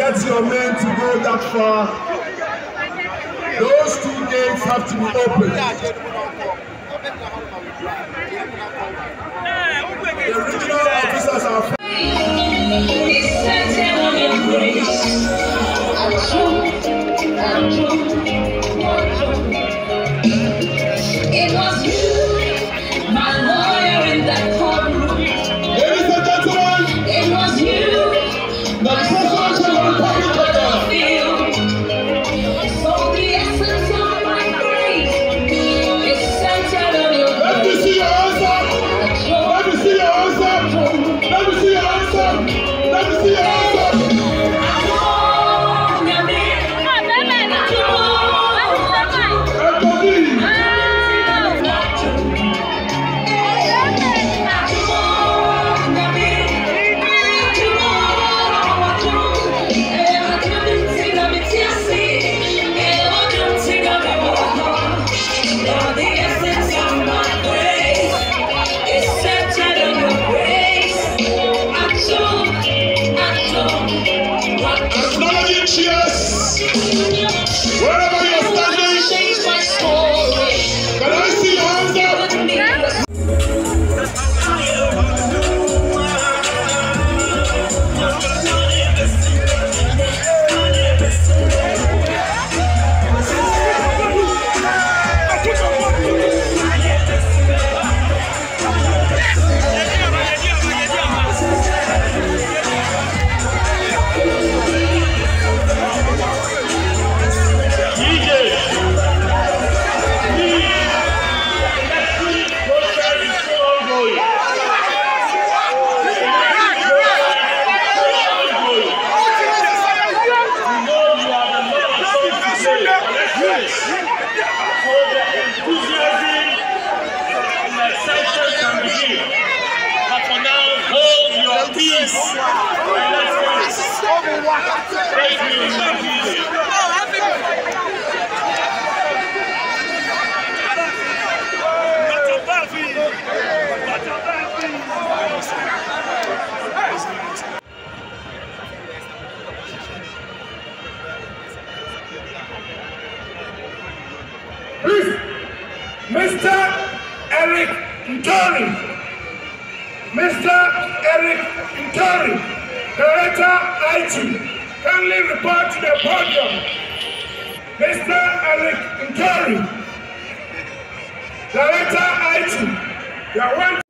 get your men to go that far, those 2 gates have to be open. The regional officers are. It was you, my lawyer in that courtroom. Ladies and gentlemen, it was you, the President of the Republic of Ghana. So the essence of my grace is centered on your grace. Let me see your answer. Let me see your answer. Let me see your answer. Let me see your answer. Wherever you're standing, can I see your hands up? Mr. Eric Ntori. Mr. Eric Ntori, Director IT, kindly report to the podium. Mr. Eric Ntori, Director IT, you are one.